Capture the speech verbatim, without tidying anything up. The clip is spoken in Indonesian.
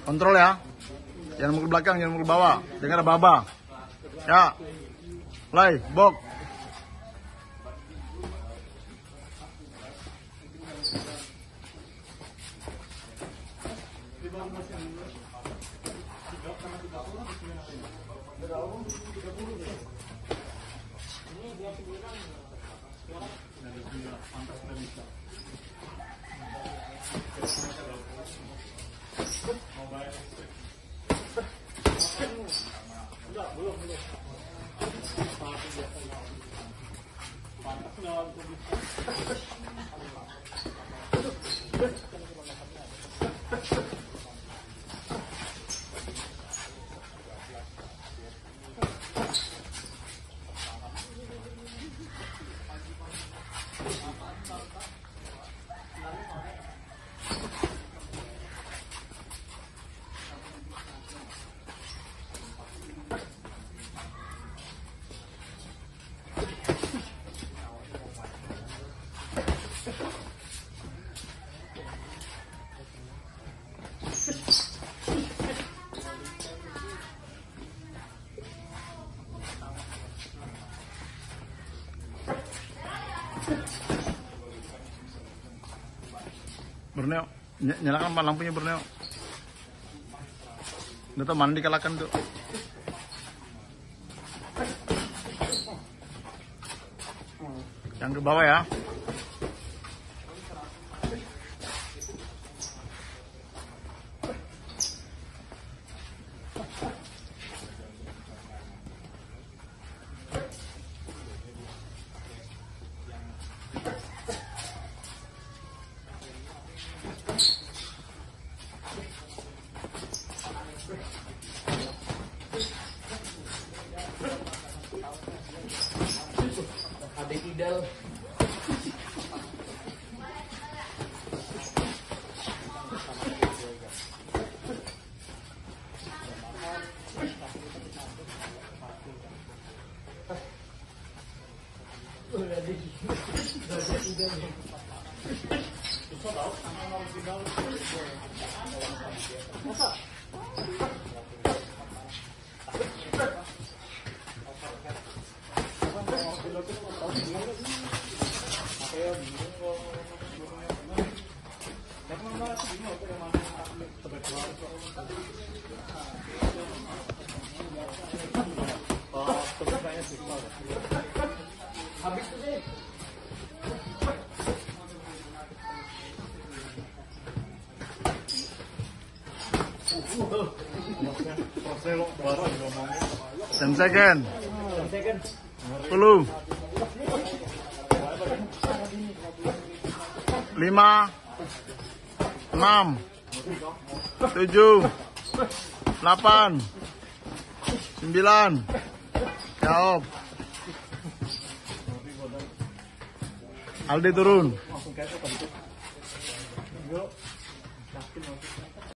Kontrol ya. Jangan mukul belakang, jangan mukul bawah. Dengar baba. Ya. Play, bok. Borneo, ny nyalakan lampunya Borneo. Udah tau mana dikalahkan tuh. Yang ke bawah ya. Adik idal. Habis tuh sih. ten second. sepuluh. lima. enam. tujuh. delapan. sembilan. Jawab. Aldi turun.